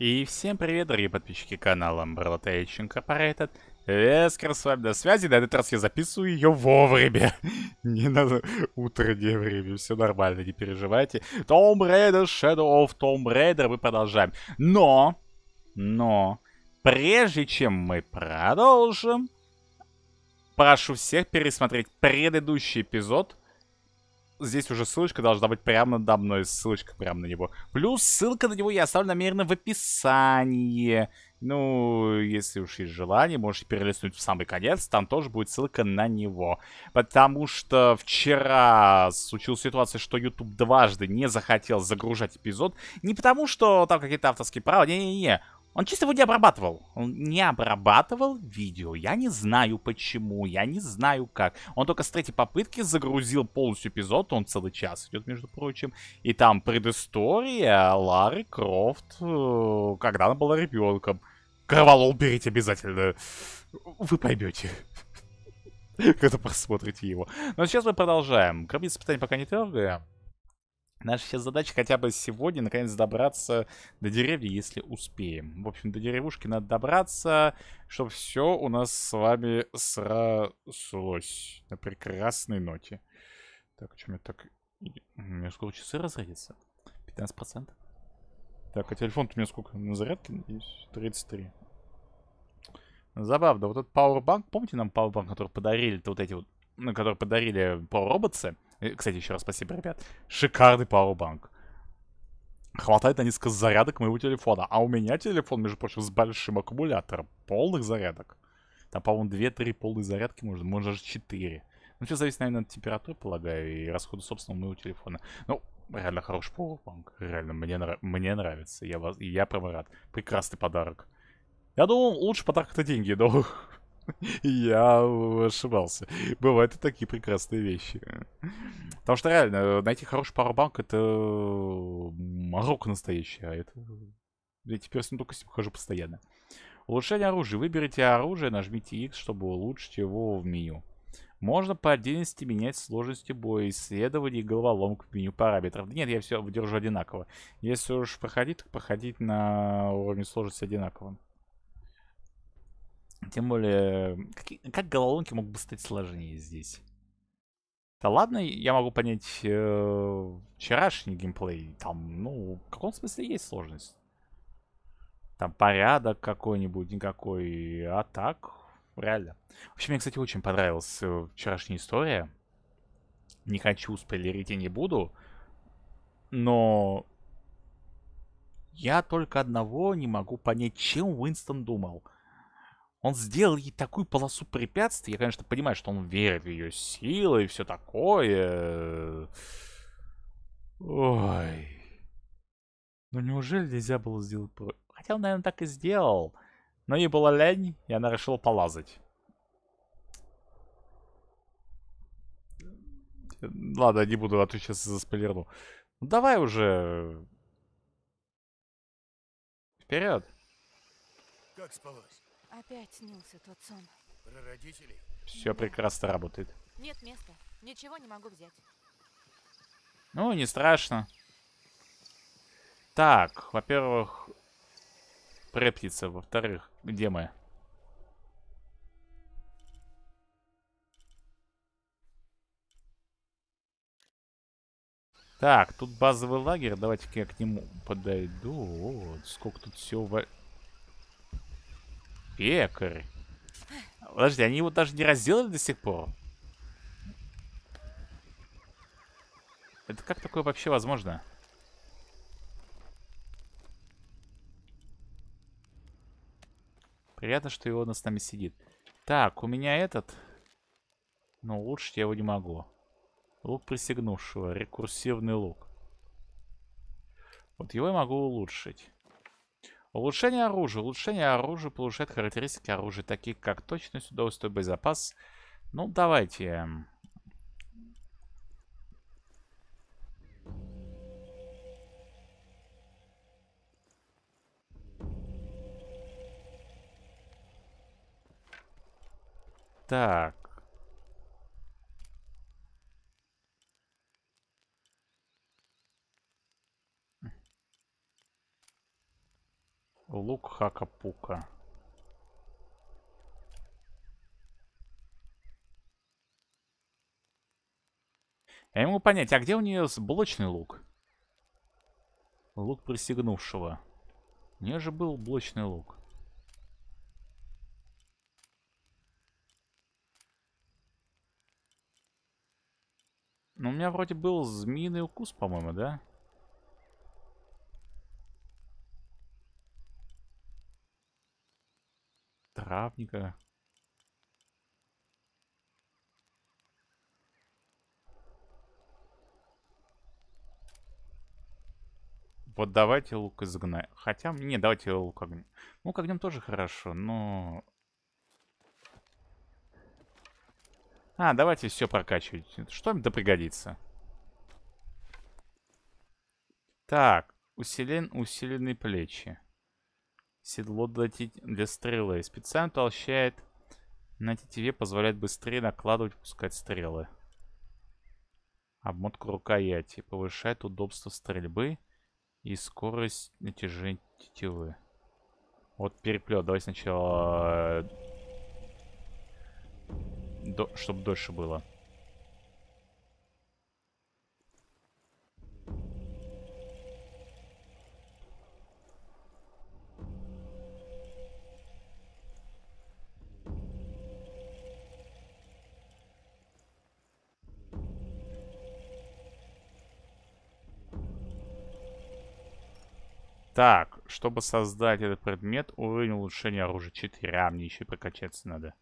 И всем привет, дорогие подписчики канала Umbrella Tech Incorporated. Вескер с вами на связи. На этот раз я записываю ее вовремя. Не надо утреннее время. Все нормально, не переживайте. Tomb Raider, Shadow of Tomb Raider. Мы продолжаем. Но, прежде чем мы продолжим, прошу всех пересмотреть предыдущий эпизод. Здесь уже ссылочка должна быть прямо надо мной. Ссылочка прямо на него. Плюс ссылка на него я оставлю намеренно в описании. Ну, если уж есть желание, можете перелистнуть в самый конец. Там тоже будет ссылка на него. Потому что вчера случилась ситуация, что YouTube дважды не захотел загружать эпизод. Не потому, что там какие-то авторские права. Не-не-не. Он чисто его не обрабатывал. Он не обрабатывал видео. Я не знаю почему, я не знаю как. Он только с третьей попытки загрузил полностью эпизод. Он целый час идет, между прочим. И там предыстория Лары Крофт, когда она была ребенком. Кроволол берите обязательно. Вы поймете. Когда просмотрите его. Но сейчас мы продолжаем. Гробница испытаний пока не трогаем. Наша сейчас задача хотя бы сегодня наконец добраться до деревни, если успеем. В общем, до деревушки надо добраться, чтобы все у нас с вами срослось на прекрасной ноте. Так, а что у меня так... У меня сколько часы разрядится? 15%. Так, а телефон-то у меня сколько? На зарядке? 33. Забавно. Вот этот Powerbank, помните нам Powerbank, который подарили-то вот эти вот... Ну, который подарили по роботсы? Кстати, еще раз спасибо, ребят. Шикарный пауэрбанк. Хватает на несколько зарядок моего телефона. А у меня телефон, между прочим, с большим аккумулятором. Полных зарядок. Там, по-моему, 2-3 полные зарядки можно. Может, даже 4. Ну, все зависит, наверное, от температуры, полагаю, и расхода собственного моего телефона. Ну, реально хороший пауэрбанк. Реально, мне нравится. Я прямо рад. Прекрасный подарок. Я думал, лучший подарок это деньги, но... Я ошибался. Бывают и такие прекрасные вещи. Потому что реально, найти хороший пауэрбанк это морока настоящая. А это... Я теперь с ним только хожу постоянно. Улучшение оружия. Выберите оружие, нажмите X, чтобы улучшить его в меню. Можно по отдельности менять сложности боя, исследований и головоломок в меню параметров. Нет, я все выдержу одинаково. Если уж проходить, так проходить на уровне сложности одинаково. Тем более, как головоломки могут бы стать сложнее здесь? Да ладно, я могу понять вчерашний геймплей. Там, ну, в каком смысле есть сложность? Там порядок какой-нибудь, никакой. А так, реально. Вообще, мне, кстати, очень понравилась вчерашняя история. Не хочу спойлерить и не буду. Но я только одного не могу понять, чем Уинстон думал. Он сделал ей такую полосу препятствий. Я, конечно, понимаю, что он верит в ее силы и все такое. Ой. Ну неужели нельзя было сделать... Хотя он, наверное, так и сделал. Но ей была лень, и она решила полазать. Ладно, не буду, а то сейчас заспойлерну. Ну давай уже... Вперед. Как спалось? Опять снился тот сон. Про родителей? Все Да. прекрасно работает. Нет места. Ничего не могу взять. Ну, не страшно. Так, во-первых, прептица. Во-вторых, где мы? Так, тут базовый лагерь. Давайте-ка я к нему подойду. Вот, сколько тут всего... Пекарь. Подожди, они его даже не разделали до сих пор? Это как такое вообще возможно? Приятно, что его с нами сидит. Так, у меня этот... Ну, улучшить я его не могу. Лук присягнувшего. Рекурсивный лук. Вот его я могу улучшить. Улучшение оружия. Улучшение оружия повышает характеристики оружия, такие как точность, удовольствие, боезапас. Ну, давайте. Так. Лук Хака-Пука. Я не могу понять, а где у нее блочный лук? Лук присягнувшего. У нее же был блочный лук. Ну, у меня вроде был змеиный укус, по-моему, да? Травника. Вот давайте лук изгнать. Хотя, не, давайте лук огнем. Лук огнем тоже хорошо, но... А, давайте все прокачивать. Что им-то пригодится? Так, усиленные плечи. Седло для стрелы. Специально толщает на тетиве, позволяет быстрее накладывать, пускать стрелы. Обмотка рукояти. Повышает удобство стрельбы и скорость натяжения тетивы. Вот переплет. Давай сначала... чтобы дольше было. Так, чтобы создать этот предмет, уровень улучшения оружия 4. А, мне еще и прокачаться надо.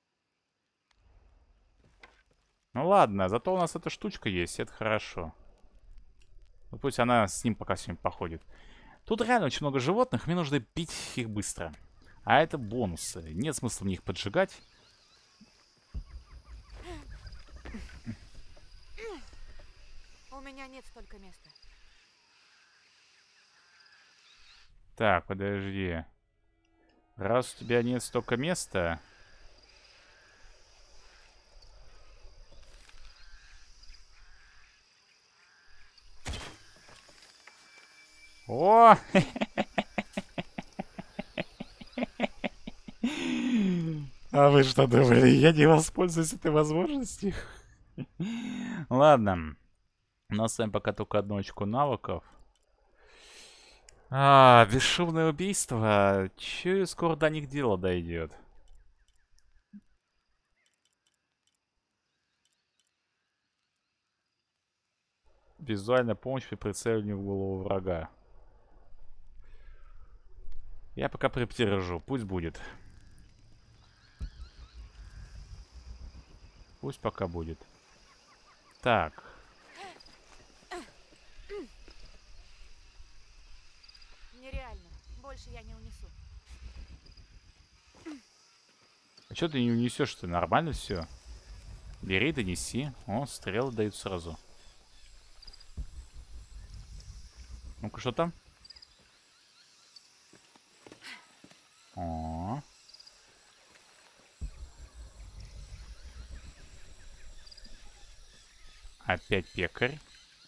Ну ладно, зато у нас эта штучка есть, это хорошо. Ну, пусть она с ним пока сегодня походит. Тут реально очень много животных, мне нужно бить их быстро. А это бонусы. Нет смысла мне их поджигать. У меня нет столько места. Так, подожди. Раз у тебя нет столько места... О! А вы что думали, я не воспользуюсь этой возможностью? Ладно. У нас с вами пока только одно очко навыков. Бесшумное убийство. Чую, скоро до них дело дойдет. Визуальная помощь при прицеливании в голову врага. Я пока придержу. Пусть будет. Пусть пока будет. Так. Нереально. Больше я не унесу. А что ты не унесешь-то? Нормально все. Бери, донеси. О, стрелы дают сразу. Ну-ка, что там? О. Опять пекарь.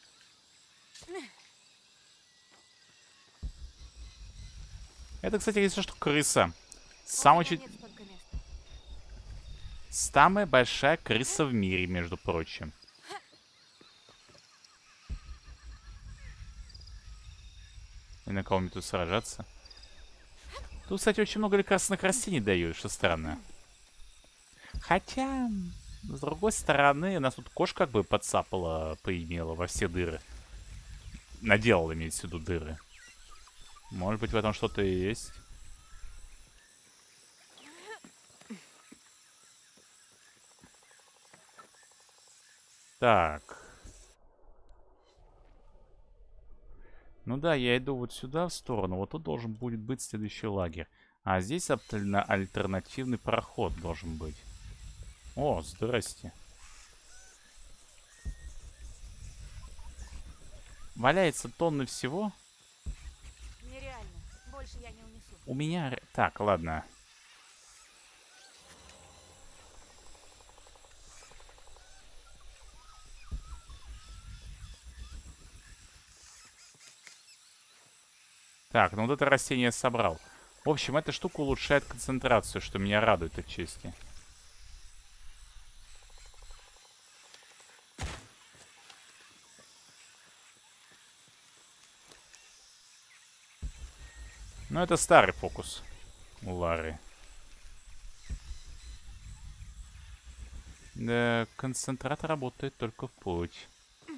Это, кстати, если что, крыса. Самая большая крыса в мире, между прочим. И на кого мне тут сражаться? Тут, кстати, очень много лекарственных растений дают, что странно. Хотя, с другой стороны, нас тут кошка как бы подцапала, поимела во все дыры. Наделала, имеется в виду, дыры. Может быть, в этом что-то и есть. Так. Ну да, я иду вот сюда, в сторону. Вот тут должен будет быть следующий лагерь. А здесь альтернативный проход должен быть. О, здрасте. Валяется тонны всего. Нереально. Больше я не унесу. У меня... Так, ладно. Так, ну вот это растение я собрал. В общем, эта штука улучшает концентрацию, что меня радует отчасти. Но это старый фокус у Лары. Да, концентрат работает только в путь.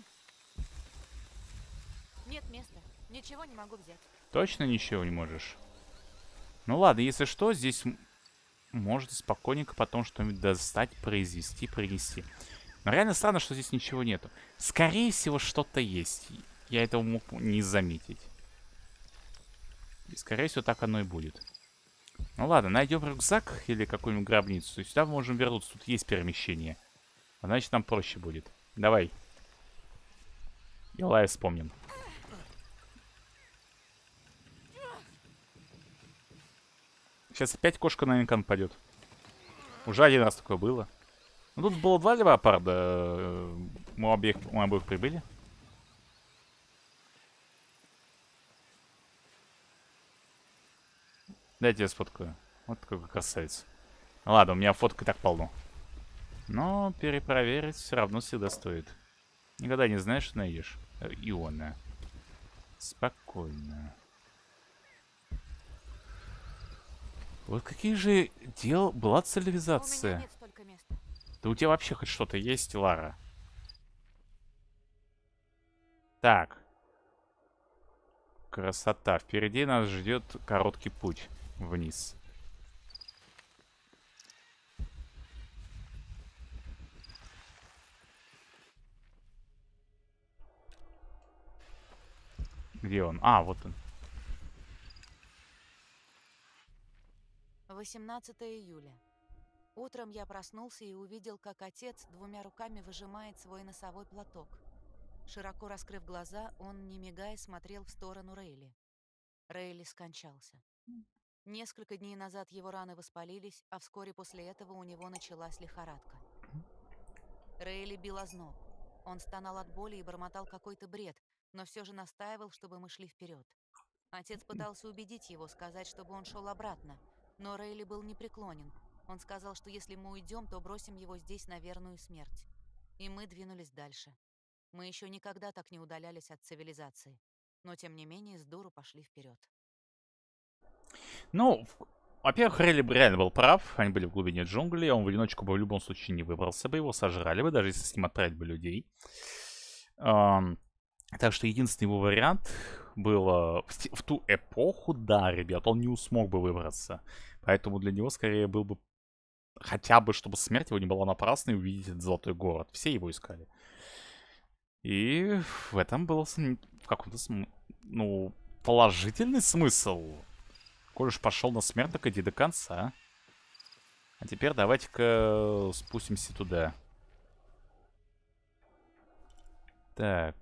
Нет места. Ничего не могу взять. Точно ничего не можешь? Ну ладно, если что, здесь можно спокойненько потом что-нибудь достать, произвести, принести. Но реально странно, что здесь ничего нету. Скорее всего, что-то есть. Я этого мог не заметить. И скорее всего, так оно и будет. Ну ладно, найдем рюкзак или какую-нибудь гробницу. И сюда мы можем вернуться. Тут есть перемещение. А значит, нам проще будет. Давай. Илая вспомним. Сейчас опять кошка на инкан пойдет. Уже один раз такое было. Ну, тут было 2 леопарда. Мы обоих прибыли. Дайте я сфоткаю. Вот такой красавец. Ладно, у меня фоток и так полно. Но перепроверить все равно всегда стоит. Никогда не знаешь, что найдешь. Иона. Спокойно. Вот какие же дел была У меня цивилизация. нет столько места. Да у тебя вообще хоть что-то есть, Лара? Так. Красота. Впереди нас ждет короткий путь вниз. Где он? А, вот он. 18 июля. Утром я проснулся и увидел, как отец 2 руками выжимает свой носовой платок. Широко раскрыв глаза, он, не мигая, смотрел в сторону Рейли. Рейли скончался. Несколько дней назад его раны воспалились, а вскоре после этого у него началась лихорадка. Рейли бил озноб. Он стонал от боли и бормотал какой-то бред, но все же настаивал, чтобы мы шли вперед. Отец пытался убедить его, сказать, чтобы он шел обратно, но Рейли был непреклонен. Он сказал, что если мы уйдем, то бросим его здесь на верную смерть. И мы двинулись дальше. Мы еще никогда так не удалялись от цивилизации, но тем не менее с дуру пошли вперед. Ну, во-первых, Релли реально был прав. Они были в глубине джунглей. Он в одиночку бы в любом случае не выбрался бы. Его сожрали бы, даже если с ним отправить бы людей. Так что единственный его вариант был в ту эпоху, да, ребят, он не смог бы выбраться. Поэтому для него скорее был бы хотя бы, чтобы смерть его не была напрасной, увидеть этот золотой город. Все его искали. И в этом был в каком-то ну, положительный смысл. Коль уж пошел на смерть, так иди до конца. А теперь давайте-ка спустимся туда. Так.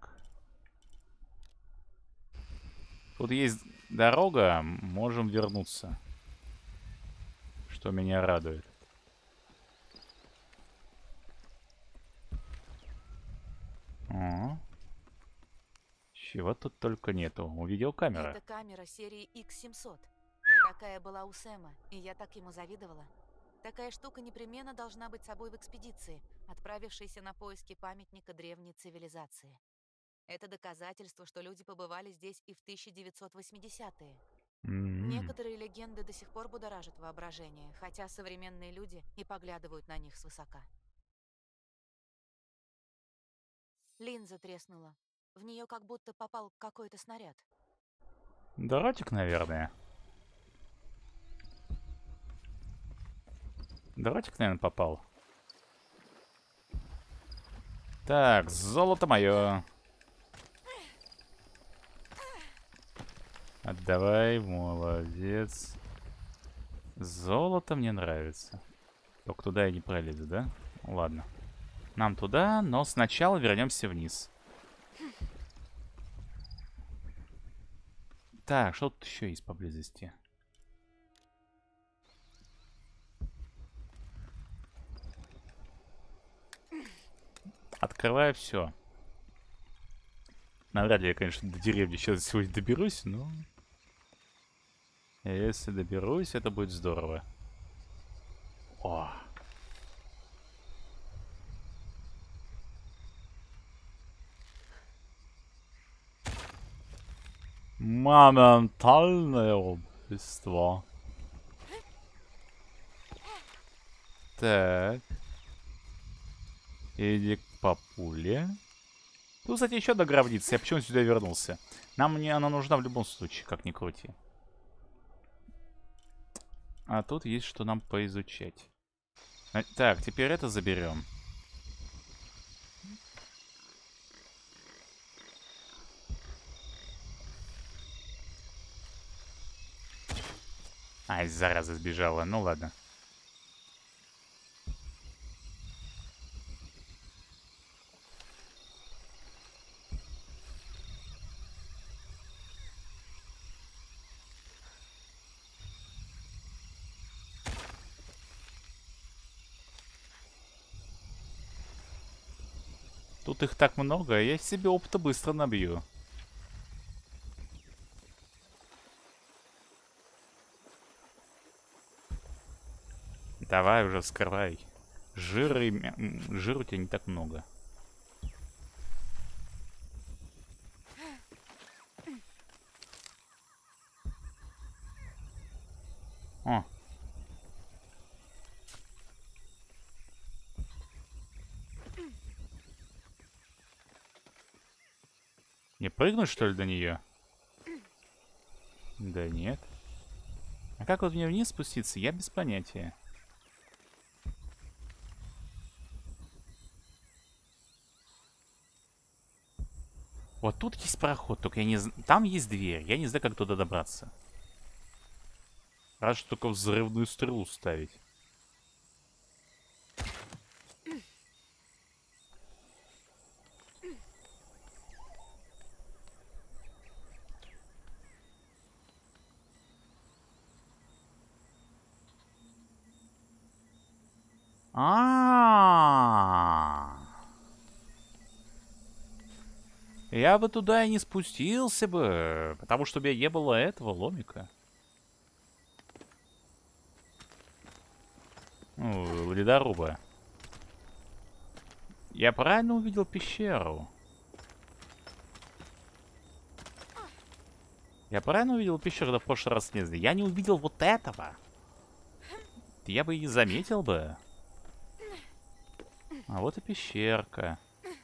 Тут есть дорога, можем вернуться. Что меня радует. О. Чего тут только нету. Увидел камера. Это камера серии X700. Такая была у Сэма, и я так ему завидовала. Такая штука непременно должна быть с собой в экспедиции, отправившейся на поиски памятника древней цивилизации. Это доказательство, что люди побывали здесь и в 1980-е. Некоторые легенды до сих пор будоражат воображение, хотя современные люди и поглядывают на них свысока. Линза треснула. В нее как будто попал какой-то снаряд. Дротик, наверное. Дротик, наверное, попал. Так, золото мое. Отдавай, молодец. Золото мне нравится. Только туда я не пролезу, да? Ладно. Нам туда, но сначала вернемся вниз. Так, что тут еще есть поблизости? Открываю все. Навряд ли я, конечно, до деревни сейчас сегодня доберусь, но... Если доберусь, это будет здорово. О. Моментальное убийство. Так. Иди к папуле. Тут, кстати, еще одна гробница. Я почему сюда вернулся? Мне она нужна в любом случае, как ни крути. А тут есть что нам поизучать. Так, теперь это заберем. Ай, зараза сбежала. Ну ладно. Тут их так много, я себе опыта быстро набью. Давай уже вскрывай. Жира у тебя не так много. О. Не прыгнуть, что ли, до нее? Да нет. А как вот мне вниз спуститься? Я без понятия. Вот тут есть проход, только я не знаю... Там есть дверь, я не знаю, как туда добраться. Разве что только взрывную стрелу ставить. Я бы туда и не спустился бы, потому что у меня не было этого ломика. Ну, ледоруба. Я правильно увидел пещеру? Я правильно увидел пещеру, да в прошлый раз не знаю. Я не увидел вот этого. Я бы и не заметил бы. А вот и пещерка.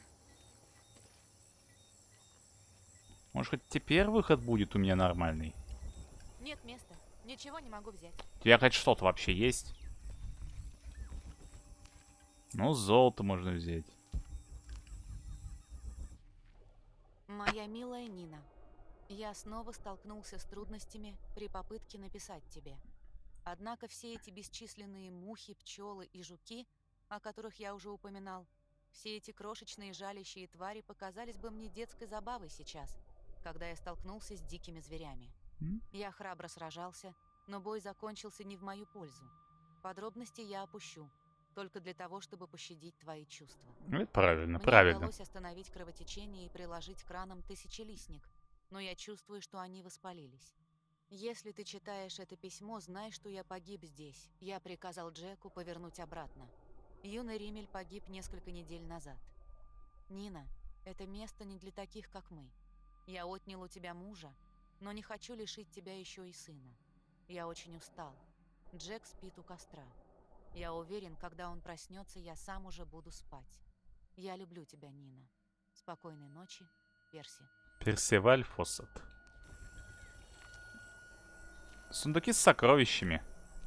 Может, хоть теперь выход будет у меня нормальный? Нет места. Ничего не могу взять. У тебя хоть что-то вообще есть? Ну, золото можно взять. Моя милая Нина, я снова столкнулся с трудностями при попытке написать тебе. Однако все эти бесчисленные мухи, пчелы и жуки, о которых я уже упоминал, все эти крошечные жалящие твари показались бы мне детской забавой сейчас, когда я столкнулся с дикими зверями. Я храбро сражался, но бой закончился не в мою пользу. Подробности я опущу, только для того, чтобы пощадить твои чувства. Это правильно, Мне правильно. удалось остановить кровотечение и приложить к ранам тысячелистник, но я чувствую, что они воспалились. Если ты читаешь это письмо, знай, что я погиб здесь. Я приказал Джеку повернуть обратно. Юный Римель погиб несколько недель назад. Нина, это место не для таких, как мы. Я отнял у тебя мужа, но не хочу лишить тебя еще и сына. Я очень устал. Джек спит у костра. Я уверен, когда он проснется, я сам уже буду спать. Я люблю тебя, Нина. Спокойной ночи, Перси. Персиваль Фоссет. Сундуки с сокровищами.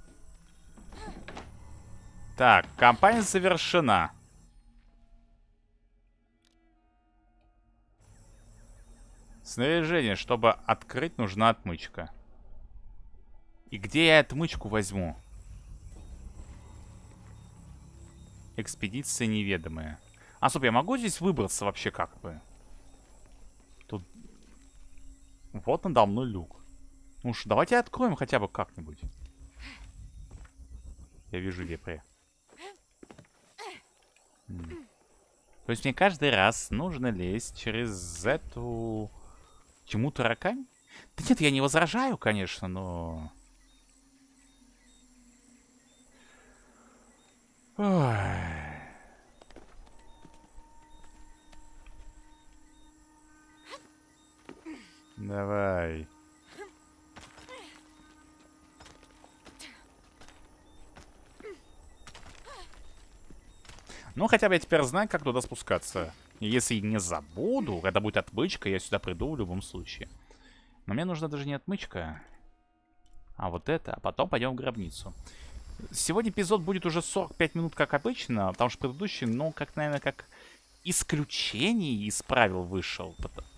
Так, кампания завершена. Снаряжение. Чтобы открыть, нужна отмычка. И где я отмычку возьму? Экспедиция неведомая. А, стоп, я могу здесь выбраться вообще как бы? Тут... Вот надо мной люк. Ну что, давайте откроем хотя бы как-нибудь. Я вижу вепря. То есть мне каждый раз нужно лезть через эту... Тьму таракань? Да нет, я не возражаю, конечно, но... Ой. Давай. Ну, хотя бы я теперь знаю, как туда спускаться. И если не забуду, когда будет отмычка, я сюда приду в любом случае. Но мне нужна даже не отмычка, а вот это. А потом пойдем в гробницу. Сегодня эпизод будет уже 45 минут, как обычно, потому что предыдущий, ну, как, наверное, как исключение из правил вышел.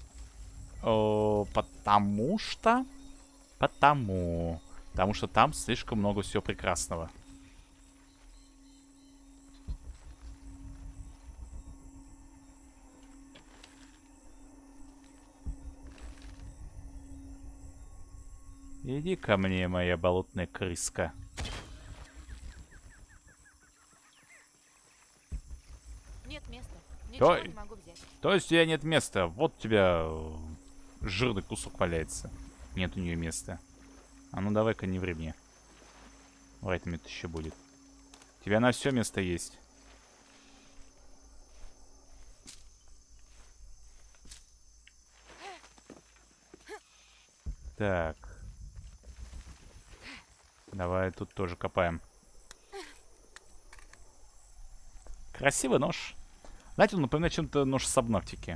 Потому что там слишком много всего прекрасного. Иди ко мне, моя болотная крыска. Нет места. Ничего Ой. не могу взять. То есть у тебя нет места. Вот у тебя жирный кусок валяется. Нет у нее места. А ну давай-ка не ври мне. Вайтмит еще будет. У тебя на все место есть. Так. Давай тут тоже копаем. Красивый нож. Знаете, он напоминает чем-то нож Сабнавтики.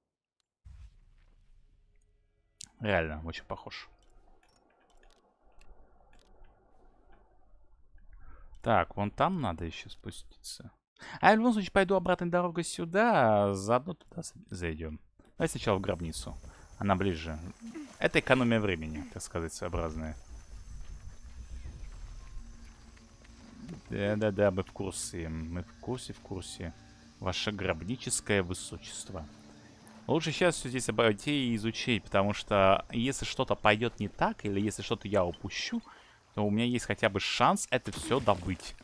Реально, очень похож. Так, вон там надо еще спуститься. А я в любом случае пойду обратной дорогой сюда, а заодно туда зайдем. Давай сначала в гробницу. Она ближе. Это экономия времени, так сказать, своеобразная. Да-да-да, мы в курсе. Мы в курсе. Ваше гробническое высочество. Лучше сейчас все здесь обойти и изучить, потому что если что-то пойдет не так, или если что-то я упущу, то у меня есть хотя бы шанс это все добыть.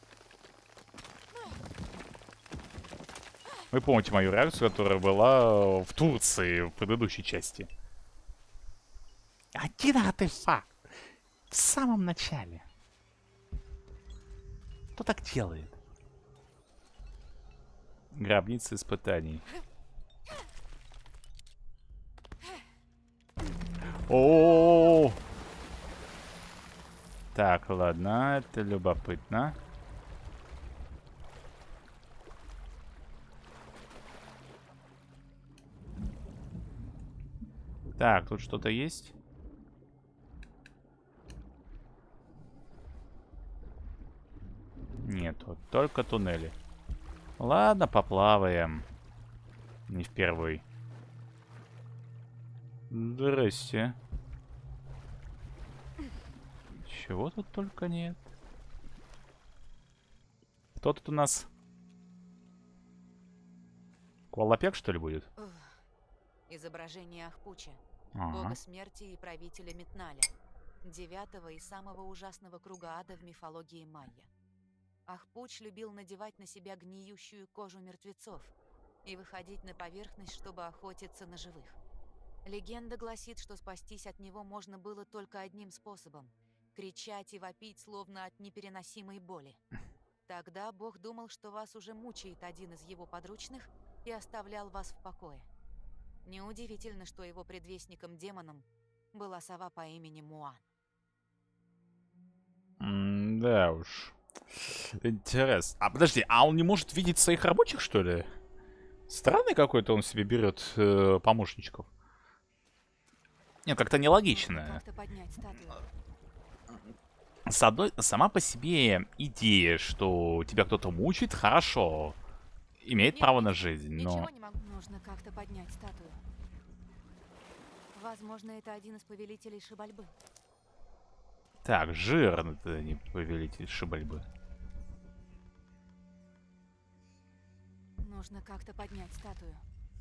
Вы помните мою реакцию, которая была в Турции в предыдущей части? Один артефакт. В самом начале. Кто так делает? Гробница испытаний. О-о-о! Так, ладно, это любопытно. Так, тут что-то есть? Нет, вот только туннели. Ладно, поплаваем. Не впервой. Здрасте. Чего тут только нет. Кто тут у нас? Куалапек, что ли, будет? Изображение Ахпуча, Ага. бога смерти и правителя Метналя, 9-го и самого ужасного круга ада в мифологии майя. Ахпуч любил надевать на себя гниющую кожу мертвецов и выходить на поверхность, чтобы охотиться на живых. Легенда гласит, что спастись от него можно было только одним способом – кричать и вопить, словно от непереносимой боли. Тогда Бог думал, что вас уже мучает один из его подручных и оставлял вас в покое. Неудивительно, что его предвестником-демоном была сова по имени Муан. Да уж. Интересно. А подожди, а он не может видеть своих рабочих, что ли? Странный какой-то он себе берет помощничков. Нет, как-то нелогично. Как-то поднять статую. Сама по себе идея, что тебя кто-то мучает, хорошо. Имеет право на жизнь, но... Ничего не могу. Нужно как-то поднять статую. Возможно, это один из повелителей Шибальбы. Так, жирно это не повелитель Шибальбы. Нужно как-то поднять статую.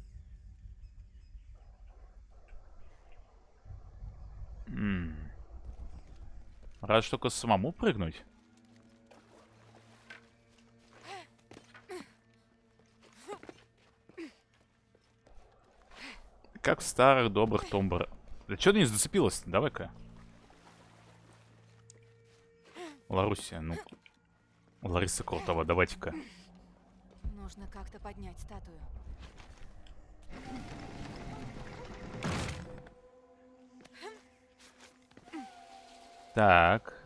Разве только самому прыгнуть? Как в старых добрых Томбр. Да что ты не зацепилась? Давай-ка. Ларусия, ну. Лариса Крутова, давайте-ка. Нужно как-то поднять статую. Так.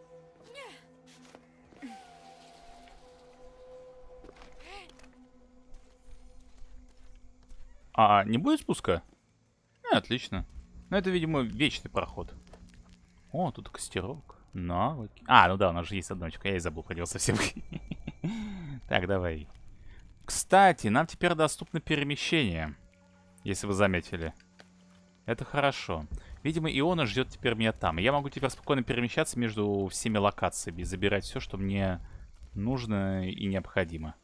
Не будет спуска? Отлично. Ну, это, видимо, вечный проход. О, тут костерок. Навыки. Ну да, у нас же есть одна очка. Я и забыл про него совсем. Так, давай. Кстати, нам теперь доступно перемещение. Если вы заметили. Это хорошо. Видимо, Иона ждет теперь меня там. И я могу теперь спокойно перемещаться между всеми локациями и забирать все, что мне нужно и необходимо.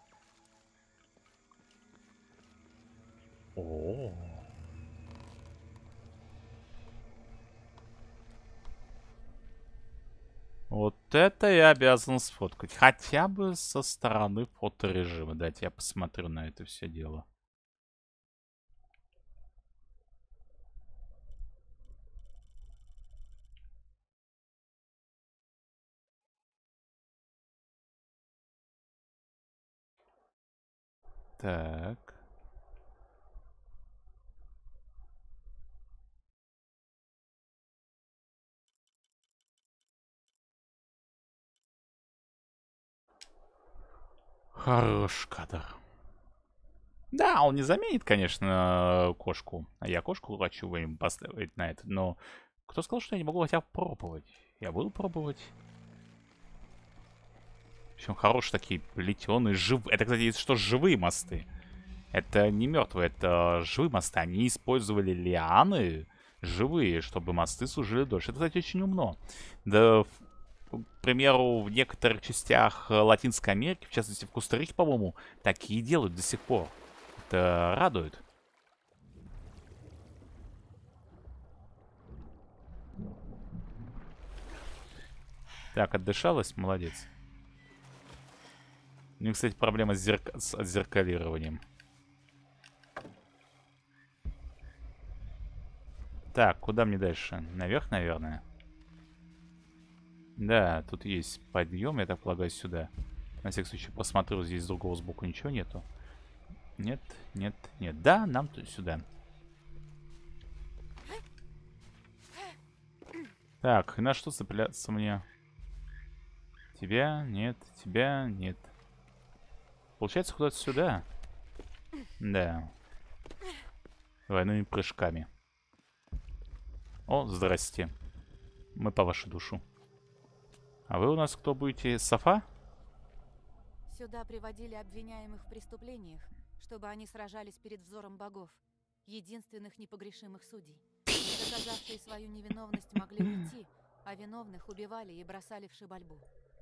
О. Вот это я обязан сфоткать. Хотя бы со стороны фоторежима. Дайте я посмотрю на это все дело. Так. Хорош кадр. Да, он не заменит, конечно, кошку. А я кошку хочу им поставить на это. Но кто сказал, что я не могу хотя бы пробовать? Я буду пробовать. Причем хорошие такие плетеные, живые. Это, кстати, если что, живые мосты. Это не мертвые, это живые мосты. Они использовали лианы живые, чтобы мосты служили дольше. Это, кстати, очень умно. Да, к примеру, в некоторых частях Латинской Америки, в частности в Коста-Рике, по-моему, такие делают до сих пор. Это радует. Так, отдышалась? Молодец. У меня, кстати, проблема с отзеркалированием. Так, куда мне дальше? Наверх, наверное. Да, тут есть подъем, я так полагаю, сюда. На всякий случай посмотрю, здесь с другого сбоку ничего нету. Нет, нет, нет. Да, нам тут сюда. Так, и на что цепляться мне? Тебя нет, тебя нет. Получается, куда-то сюда. Да. Двойными прыжками. О, здрасте. Мы по вашу душу. А вы у нас кто будете? Софа? Сюда приводили обвиняемых в преступлениях, чтобы они сражались перед взором богов, единственных непогрешимых судей. Доказавшие свою невиновность могли уйти, а виновных убивали и бросали в шибальбу.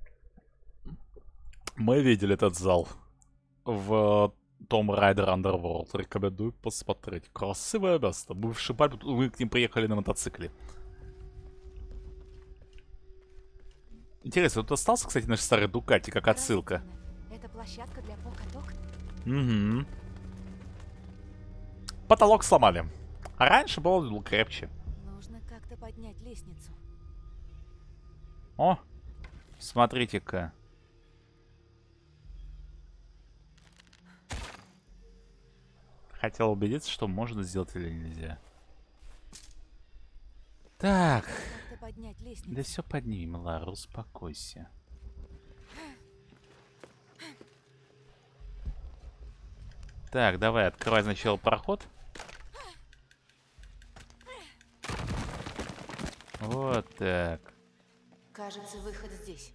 Мы видели этот зал в Tomb Raider Underworld. Рекомендую посмотреть. Красивое место. Мы в шибальбу, мы к ним приехали на мотоцикле. Интересно, тут остался, кстати, наш старый Дукати, как отсылка. Это площадка для покаток? Угу. Потолок сломали. А раньше был крепче. Нужно как-то поднять лестницу. О, смотрите-ка. Хотел убедиться, что можно сделать или нельзя. Так. Да все поднимем, Лара, успокойся. Так, давай, открывай сначала проход. Вот так. Кажется, выход здесь.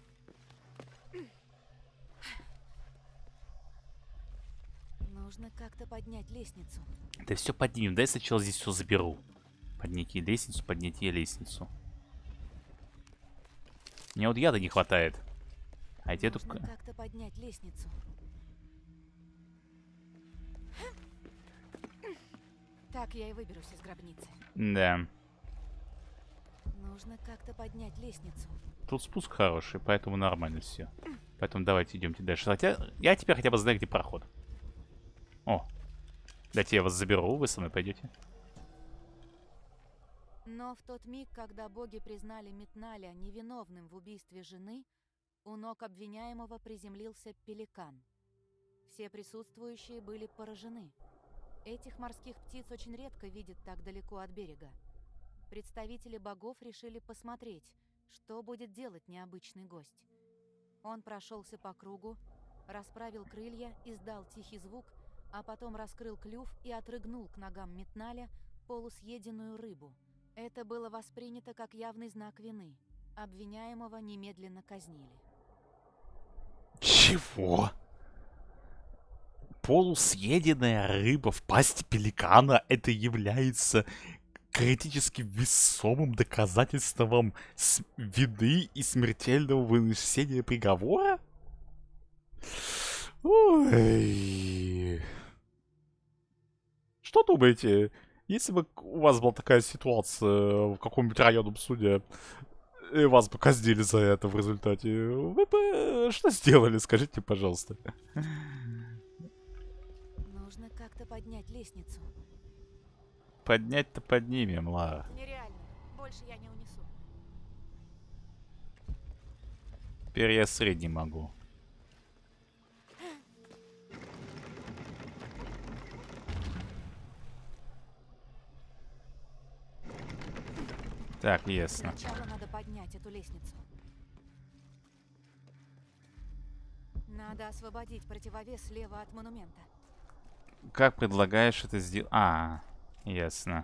Нужно как-то поднять лестницу. Да все поднимем. Дай сначала здесь все заберу. Подняти лестницу, подняти лестницу. Мне вот яда не хватает. А тебе Нужно только... как-то поднять лестницу. Так я и выберусь из гробницы. Да. Нужно как-то поднять лестницу. Тут спуск хороший, поэтому нормально все. Поэтому давайте идемте дальше. Хотя я теперь хотя бы знаю, где проход. О. Дайте я вас заберу, вы со мной пойдете. Но в тот миг, когда боги признали Митналя невиновным в убийстве жены, у ног обвиняемого приземлился пеликан. Все присутствующие были поражены. Этих морских птиц очень редко видят так далеко от берега. Представители богов решили посмотреть, что будет делать необычный гость. Он прошелся по кругу, расправил крылья, издал тихий звук, а потом раскрыл клюв и отрыгнул к ногам Метналя полусъеденную рыбу. Это было воспринято как явный знак вины. Обвиняемого немедленно казнили. Чего? Полусъеденная рыба в пасти пеликана — это является критически весомым доказательством вины и смертельного вынесения приговора? Ой. Что думаете, если бы у вас была такая ситуация в каком-нибудь районном суде, и вас бы казнили за это в результате, вы бы что сделали, скажите, пожалуйста? Нужно как-то поднять лестницу. Поднять-то поднимем, Лара. Нереально. Больше я не унесу. Теперь я средний могу. Так, ясно. Сначала надо поднять эту лестницу. Надо освободить противовес слева от монумента. Как предлагаешь это сделать? А, ясно.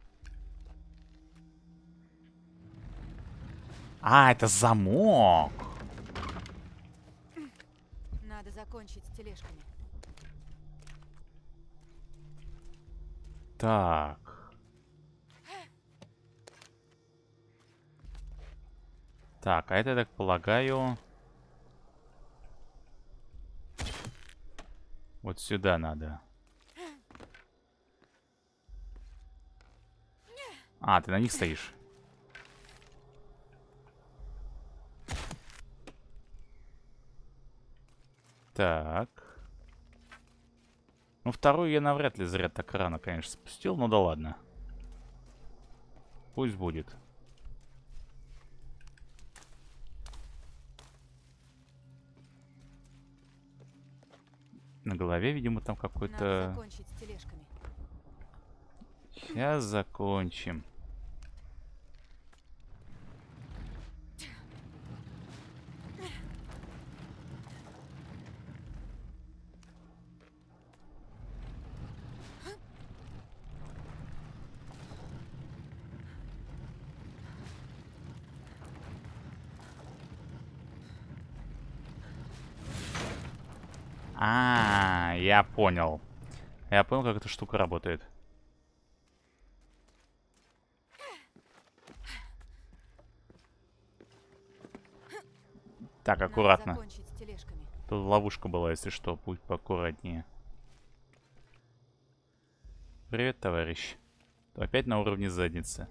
А, это замок. Надо закончить с тележками. Так. Так, а это, я так полагаю... Вот сюда надо. А, ты на них стоишь? Так. Ну, вторую я навряд ли зря так рано, конечно, спустил, но да ладно. Пусть будет. На голове, видимо, там Надо какой-то... закончить с тележками. Сейчас закончим. А, я понял. Я понял, как эта штука работает. Так, аккуратно. Надо закончить с тележками. Тут ловушка была, если что. Будь поаккуратнее. Привет, товарищ. Опять на уровне задницы.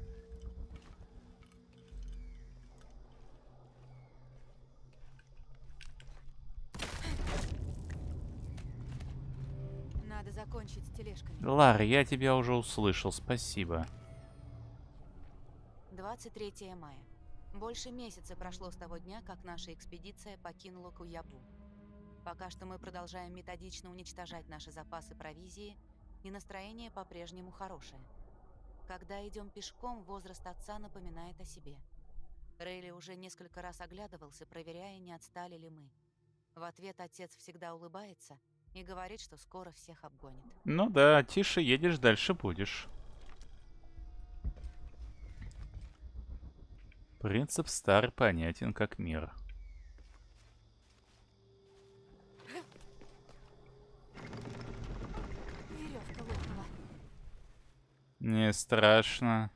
Надо закончить с тележками. Лара, я тебя уже услышал, спасибо. 23 мая. Больше месяца прошло с того дня, как наша экспедиция покинула Куябу. Пока что мы продолжаем методично уничтожать наши запасы провизии, и настроение по-прежнему хорошее. Когда идем пешком, возраст отца напоминает о себе. Рейли уже несколько раз оглядывался, проверяя, не отстали ли мы. В ответ отец всегда улыбается и говорит, что скоро всех обгонит. Ну да, тише едешь, дальше будешь. Принцип старый, понятен как мир. Веревка лопнула. Не страшно.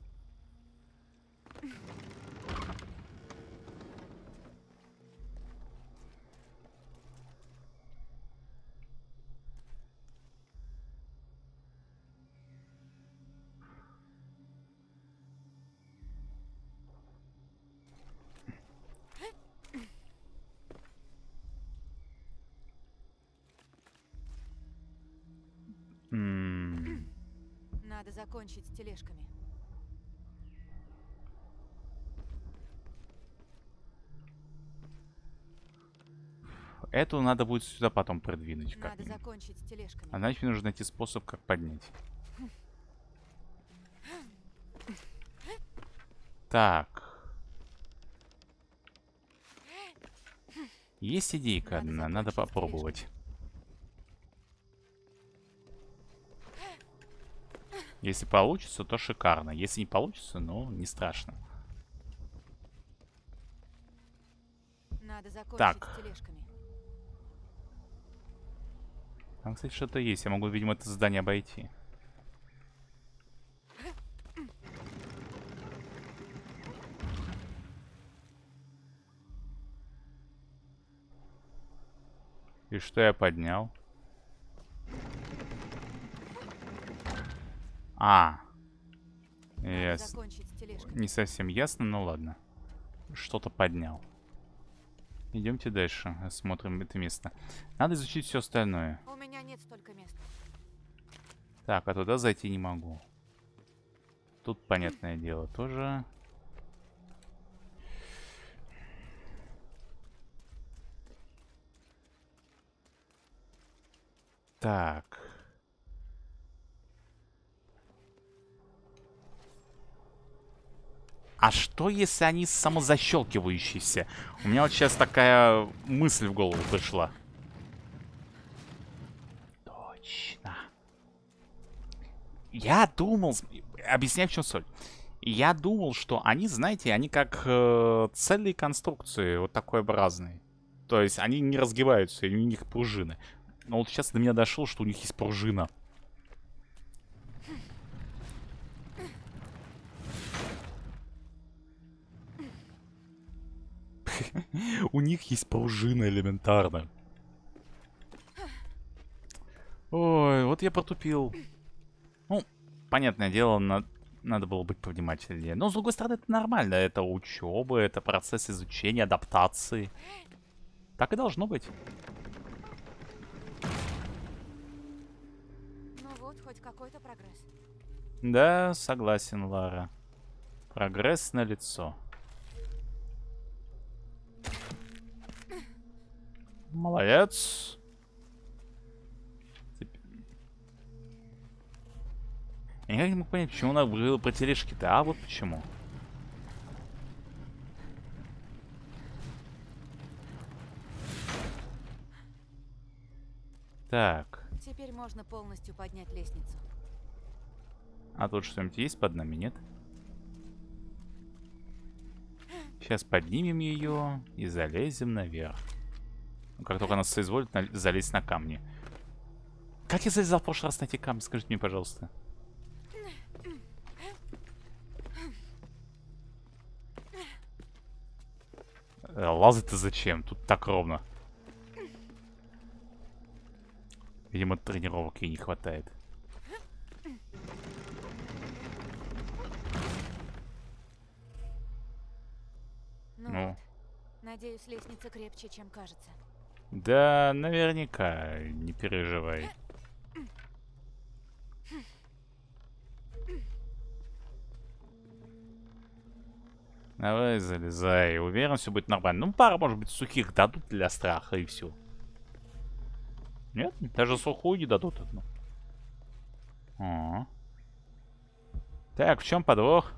Надо закончить с тележками. эту надо будет сюда потом продвинуть. Надо закончить с тележками. А значит, мне нужно найти способ, как поднять. Так. Есть идейка одна, надо попробовать. Если получится, то шикарно. Если не получится, ну, не страшно. Надо закончить Так. с тележками. Там, кстати, что-то есть. Я могу, видимо, это здание обойти. И что я поднял? Надо закончить с тележками. Не совсем ясно, но ладно. Что-то поднял. Идемте дальше, осмотрим это место. Надо изучить все остальное. У меня нет столько места. Так, а туда зайти не могу. Тут, понятное дело, тоже. Так. А что, если они самозащелкивающиеся? У меня вот сейчас такая мысль в голову пришла. Точно. Я думал... Объясняю, в чем соль. Я думал, что они, знаете, они как цельные конструкции, вот такой образные. То есть они не разгибаются, и у них пружины. Но вот сейчас до меня дошло, что у них есть пружина. У них есть пружина элементарно. Ой, вот я протупил. Ну, понятное дело, надо было быть повнимательнее. Но, с другой стороны, это нормально. Это учеба, это процесс изучения, адаптации. Так и должно быть. Ну вот, хоть какой-то прогресс. Да, согласен, Лара. Прогресс налицо. Молодец. Я никак не мог понять, почему она говорила про тележки-то. А вот почему. Так. Теперь можно полностью поднять лестницу. А тут что-нибудь есть под нами, нет? Сейчас поднимем ее и залезем наверх. Как только она соизволит залезть на камни. Как я залезал в прошлый раз на эти камни? Скажите мне, пожалуйста. Лазать-то зачем? Тут так ровно. Видимо, тренировок ей не хватает. Ну. Вот. Надеюсь, лестница крепче, чем кажется. Да, наверняка, не переживай. Давай, залезай. Уверен, все будет нормально. Ну, пара, может быть, сухих дадут для страха, и все. Нет? Даже сухую не дадут одну. Так, в чем подвох?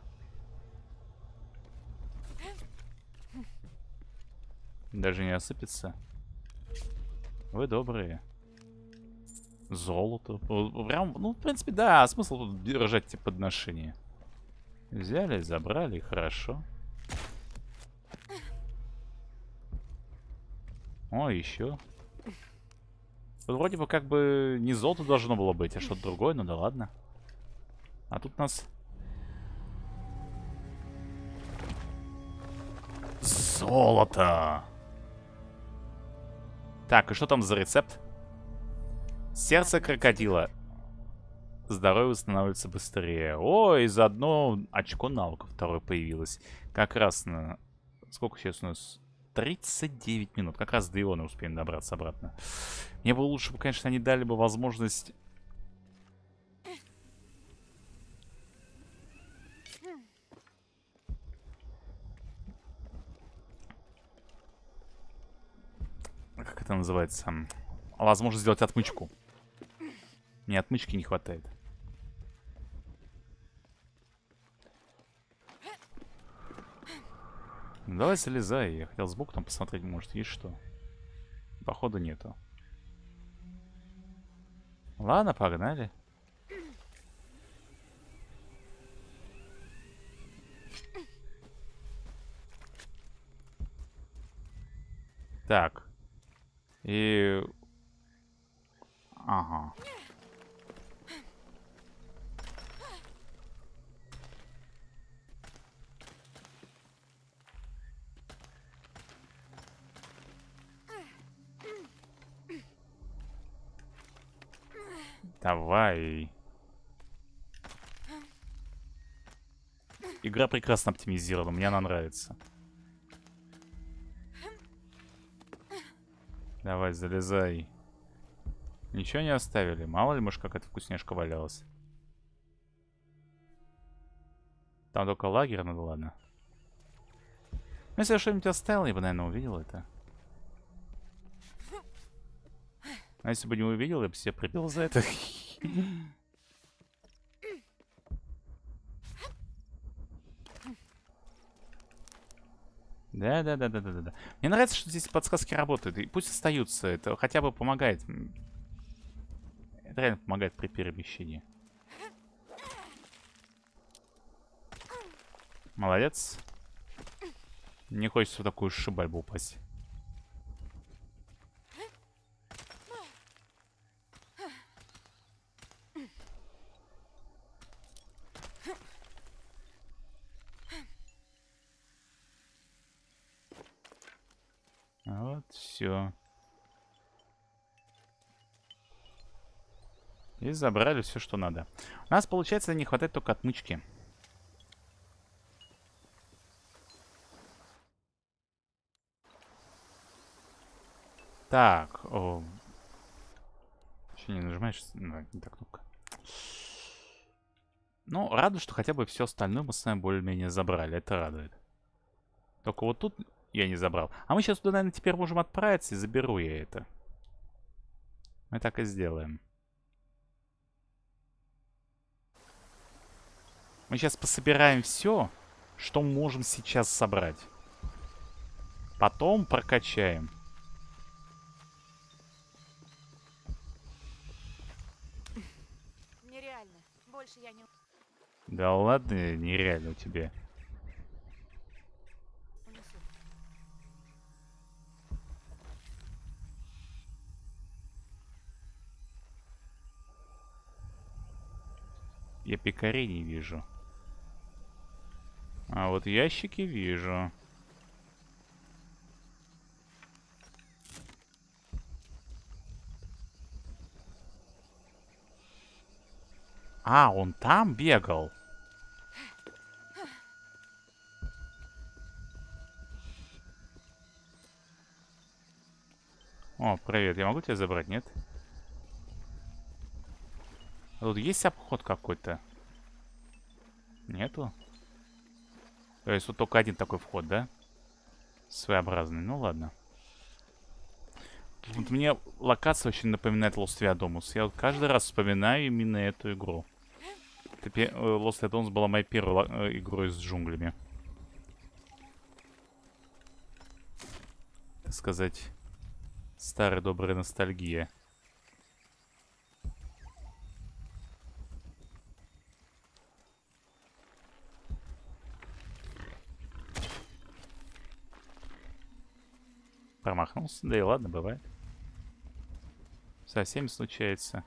Даже не осыпется. Вы добрые. Золото. Прям, ну, в принципе, да, смысл тут держать эти подношения. Взяли, забрали, хорошо. О, еще. Тут вроде бы как бы не золото должно было быть, а что-то другое, ну да ладно. А тут у нас... Золото! Так, и что там за рецепт? Сердце крокодила. Здоровье восстанавливается быстрее. О, и заодно очко навыков второе появилось. Как раз на... Сколько сейчас у нас? 39 минут. Как раз до Иона успеем добраться обратно. Мне было лучше бы, конечно, они дали бы возможность... Как это это называется, возможность сделать отмычку. Мне отмычки не хватает. Ну, давай залезай. Я хотел сбоку там посмотреть, может, есть что. Походу нету. Ладно, погнали. Так. И... Ага. Давай. Игра прекрасно оптимизирована, мне она нравится. Давай, залезай. Ничего не оставили? Мало ли, может, какая-то вкусняшка валялась. Там только лагерь, ну ладно. Ну, если я что-нибудь оставил, я бы, наверное, увидел это. А если бы не увидел, я бы себе прибил за это. Да. Мне нравится, что здесь подсказки работают. И пусть остаются. Это хотя бы помогает. Это реально помогает при перемещении. Молодец. Не хочется в такую шибальбу упасть. Вот, все. И забрали все, что надо. У нас, получается, не хватает только отмычки. Так. Еще не нажимаешь? Ну, не так кнопка. Ну, радует, что хотя бы все остальное мы с вами более-менее забрали. Это радует. Только вот тут я не забрал. А мы сейчас туда, наверное, теперь можем отправиться, и заберу я это. Мы так и сделаем. Мы сейчас пособираем все, что можем сейчас собрать. Потом прокачаем. Нереально. Больше я не Да ладно, нереально у тебя. унесу. Я пекарей не вижу. А вот ящики вижу. А, он там бегал. О, привет. Я могу тебя забрать, нет? А тут есть обход какой-то? Нету? То есть вот только один такой вход, да? Своеобразный. Ну ладно. Вот мне локация очень напоминает Lost Veodomus. Я вот каждый раз вспоминаю именно эту игру. Lost Veodomus была моей первой игрой с джунглями. Так сказать, старая добрая ностальгия. Промахнулся? Да и ладно, бывает. Со всеми случается.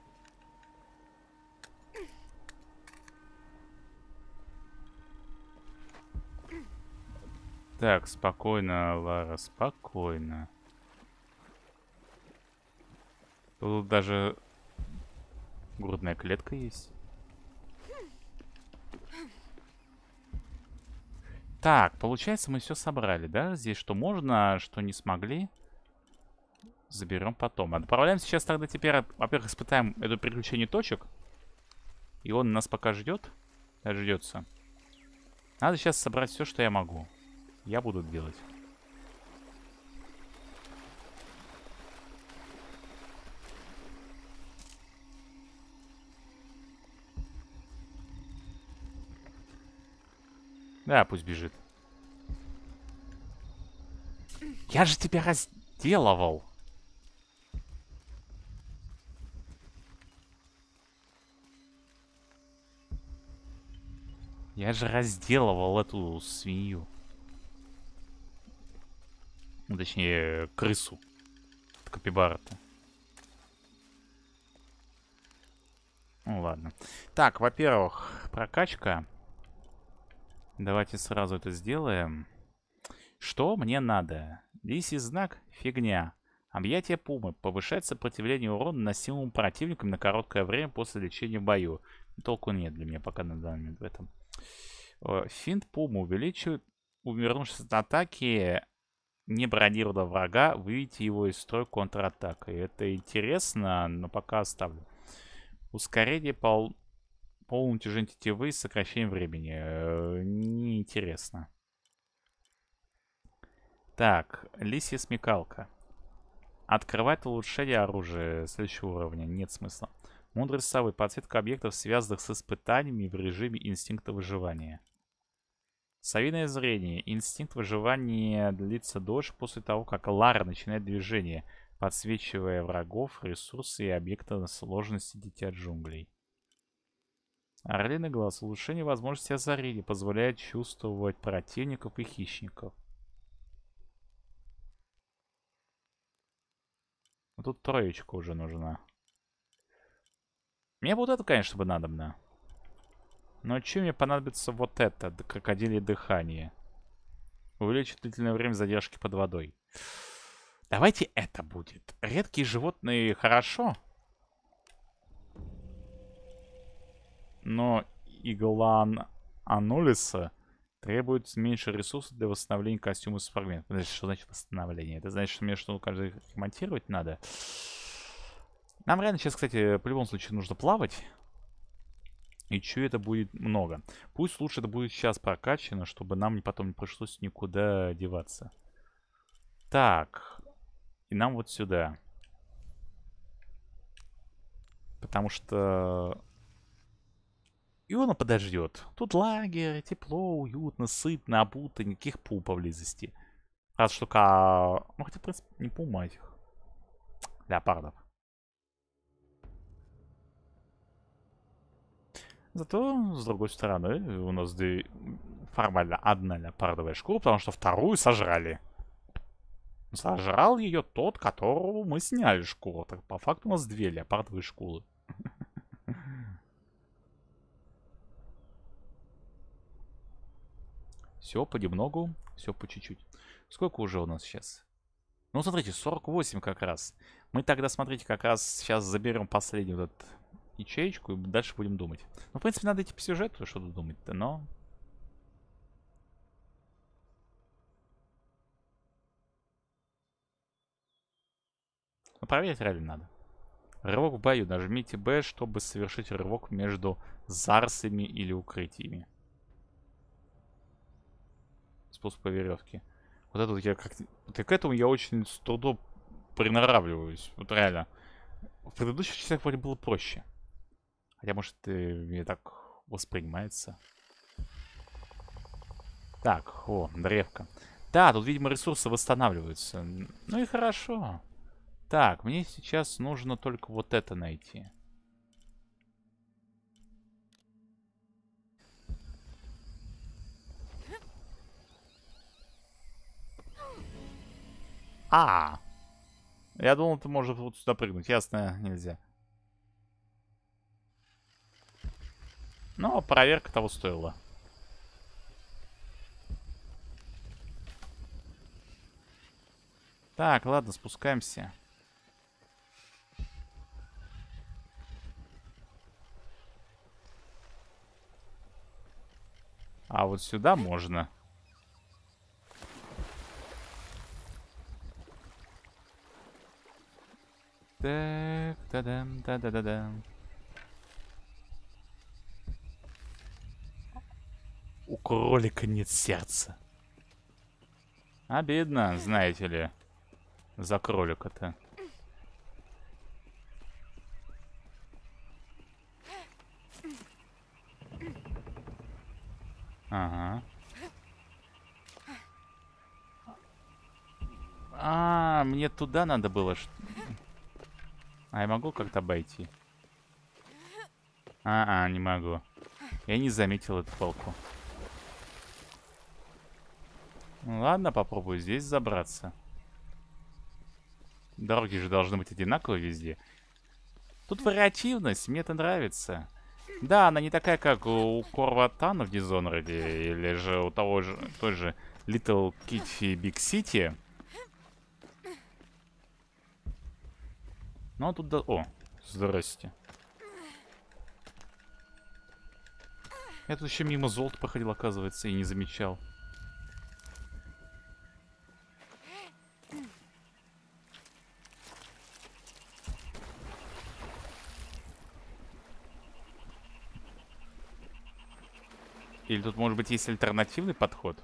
Так, спокойно, Лара, спокойно. Тут даже грудная клетка есть. Так, получается, мы все собрали, да? Здесь что можно, а что не смогли. Заберем потом. Отправляем сейчас тогда теперь, во-первых, испытаем это приключение точек. И он нас пока ждет. Ждется. Надо сейчас собрать все, что я могу. Я буду делать. Да, пусть бежит. Я же тебя разделывал. Я же разделывал эту свинью. Ну, точнее, крысу. Капибара-то. Ну, ладно. Так, во-первых, прокачка. Давайте сразу это сделаем. Что мне надо? Лисий знак? Фигня. Объятие пумы. Повышает сопротивление урона, наносимому противникам на короткое время после лечения в бою. Толку нет для меня пока на данный момент в этом. Финт пумы увеличивает увернувшись от атаки, не бронированного врага, выведите его из строя контратакой. Это интересно, но пока оставлю. Ускорение полное утяжение тетивы с сокращением времени. Неинтересно. Так, лисья смекалка. Открывает улучшение оружия следующего уровня. Нет смысла. Мудрость совы. Подсветка объектов, связанных с испытаниями в режиме инстинкта выживания. Совиное зрение. Инстинкт выживания длится дольше после того, как Лара начинает движение, подсвечивая врагов, ресурсы и объекты на сложности Дитя джунглей. Орлиный глаз. Улучшение возможности озарения позволяет чувствовать противников и хищников. Тут троечка уже нужна. Мне вот это, конечно, бы надобно. Но чем мне понадобится вот это? Крокодилье дыхание. Увеличит длительное время задержки под водой. Давайте это будет. Редкие животные хорошо. Но Иглан Анулиса требует меньше ресурсов для восстановления костюма с фрагментов. Подожди, что значит восстановление? Это значит, что мне что каждый ремонтировать надо? Нам реально сейчас, кстати, по любому случаю нужно плавать. И чё это будет много. Пусть лучше это будет сейчас прокачано, чтобы нам потом не пришлось никуда деваться. Так. И нам вот сюда. Потому что... Иона подождет. Тут лагерь, тепло, уютно, сытно, обуто, никаких пум поблизости. Раз штука... Ну, хотя, в принципе, не пума этих. Леопардов. Зато, с другой стороны, у нас формально одна леопардовая шкура, потому что вторую сожрали. Сожрал ее тот, которого мы сняли шкуру. Так, по факту у нас две леопардовые шкуры. Все понемногу, все по чуть-чуть. Сколько уже у нас сейчас? Ну, смотрите, 48 как раз. Мы тогда, смотрите, как раз сейчас заберем последнюю вот эту ячеечку и дальше будем думать. Ну, в принципе, надо идти по сюжету, что тут думать-то, но... Ну, проверить реально надо. Рывок в бою. Нажмите B, чтобы совершить рывок между зарсами или укрытиями. Спуск по веревке. Вот это вот я как... Вот к этому я очень с трудом приноравливаюсь. Вот реально. В предыдущих частях вроде было проще. Хотя, может, мне так воспринимается. Так, о, древко. Да, тут, видимо, ресурсы восстанавливаются. Ну и хорошо. Так, мне сейчас нужно только вот это найти. Я думал, ты можешь вот сюда прыгнуть. Ясно, нельзя. Но проверка того стоила. Так, ладно, спускаемся. А вот сюда можно. Так, та-дам, та-да-да-дам. У кролика нет сердца. Обидно, знаете ли, за кролика-то. Ага. А, мне туда надо было. А я могу как-то обойти? Не могу. Я не заметил эту палку. Ну, ладно, попробую здесь забраться. Дороги же должны быть одинаковые везде. Тут вариативность, мне это нравится. Да, она не такая, как у Корватана в Dishonored, или же у того же, той же Little Kitty Big City. Ну, тут... О, здрасте. Я тут еще мимо золота проходил, оказывается, и не замечал. Или тут, может быть, есть альтернативный подход?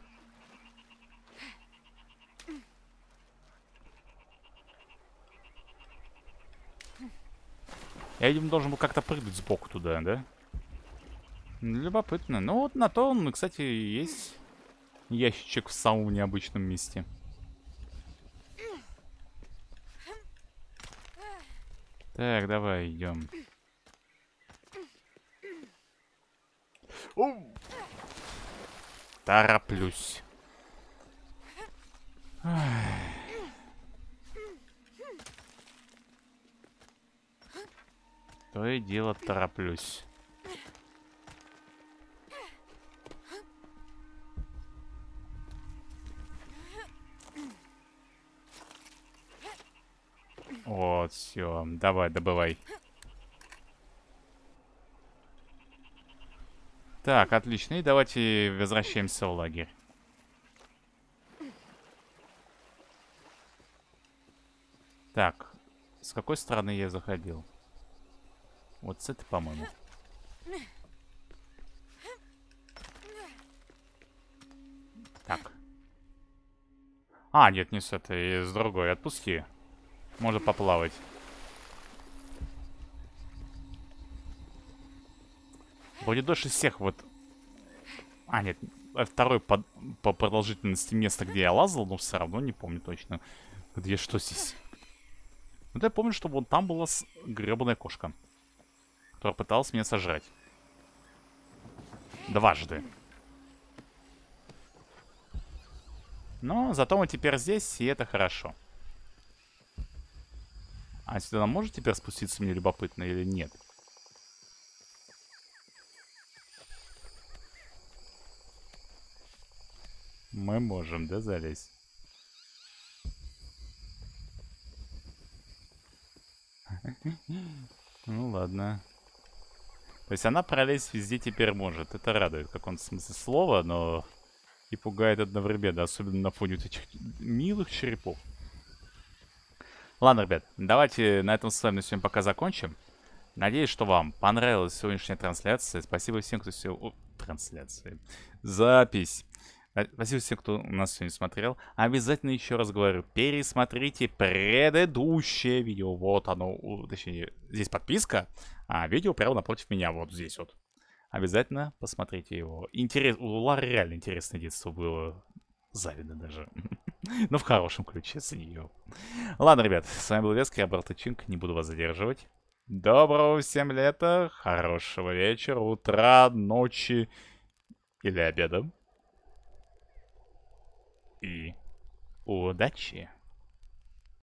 Я, видимо, должен был как-то прыгнуть сбоку туда, да? Любопытно. Ну, вот на то он, кстати, есть ящичек в самом необычном месте. Так, давай, идем. Тороплюсь. То и дело тороплюсь. Вот, все. Давай, добывай. Так, отлично. И давайте возвращаемся в лагерь. Так, с какой стороны я заходил? Вот с этой, по-моему. Так. А, нет, не с этой, с другой. Отпусти. Можно поплавать. Вроде дольше всех вот... А, нет. Второй по продолжительности место, где я лазал, но все равно не помню точно. Где что здесь. Вот я помню, что вот там была гребаная кошка, которая пыталась меня сожрать. Дважды. Но зато мы теперь здесь, и это хорошо. А сюда может теперь спуститься, мне любопытно, или нет? Мы можем, да, залезть? Ну ладно. То есть она пролезть везде теперь может. Это радует в каком-то смысле слова, но и пугает одновременно, особенно на фоне вот этих милых черепов. Ладно, ребят, давайте на этом с вами на сегодня пока закончим. Надеюсь, что вам понравилась сегодняшняя трансляция. Спасибо всем, кто сегодня... Трансляция. Запись. Спасибо всем, кто у нас сегодня смотрел. Обязательно еще раз говорю, пересмотрите предыдущее видео. Вот оно, точнее, здесь подписка, а видео прямо напротив меня, вот здесь вот. Обязательно посмотрите его. У Лары реально интересное детство было. Завидно даже. Но в хорошем ключе с нее. Ладно, ребят, с вами был Веска, я был Тычинг, не буду вас задерживать. Доброго всем лета, хорошего вечера, утра, ночи или обеда. И удачи!